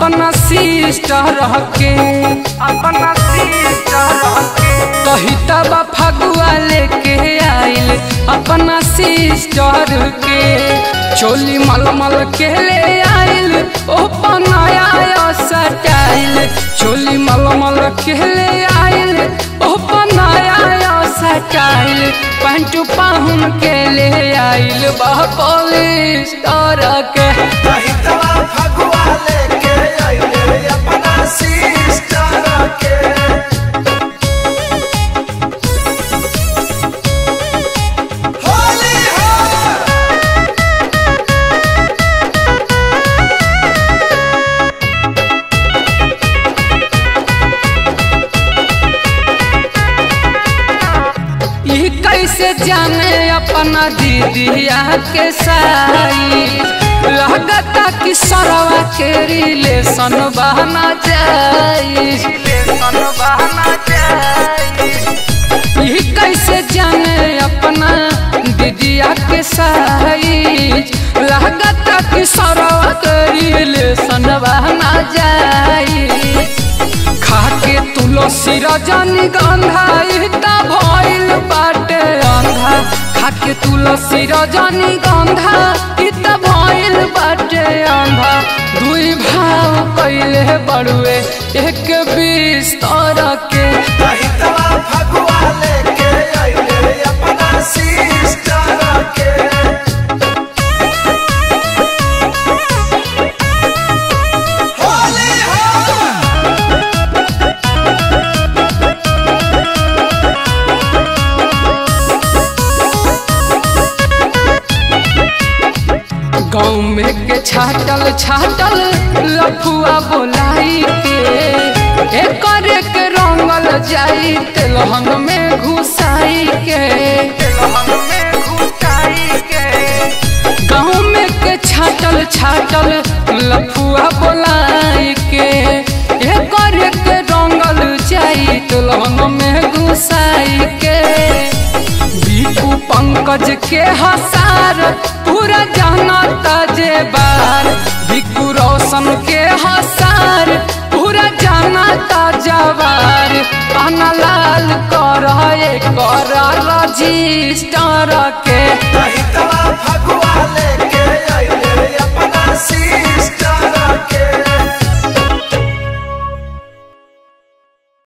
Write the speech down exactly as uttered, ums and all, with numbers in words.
अपना सिस्टर के अपना सिस्टर के कहिता बा फगुआ लेके आइल अपना सिस्टर के चोली मलमल के ले आइल ओ बनाया सटाइल चोली मलमल के ले आइल ओ बनाया सटाइल पैंट पाहुन के ले आइल बा पॉलिस्टर के फगुआ लेके आइल अपना सिस्टर के कैसे जाने अपना दीदिया के साई लगता कि सरवा के रिलेशन बहना जाई रिलेशन बहना जाई ये कैसे जाने अपना दीदिया के साई लगता कि सरवा के रिलेशन बहना जाई खाके तुलसी रजनीगंधा इता भइल बाटे अंधा खाके तुलसी रजनीगंधा इता भइल बाटे अंधा दुई भाव कइले बड़ुए एक बिस्तर के फगुआ लेके आइल अपना सिस्टर के गाँव में के छाटल छाटल लफुआ बोलाई के एकरे के रंगल जाई तेलहन में घुसाई के तेलहन में घुसाई के गाँव में के छाटल छाटल लफुआ बोलाई के एकरे के रंगल जाई तेलहन में घुसाई के बीकू पंकज के हसार पूरा जाना ताजे बार बिकू रोशन के हसार पूरा जाना ताजा बार आना लाल कर कर रजिस्टर के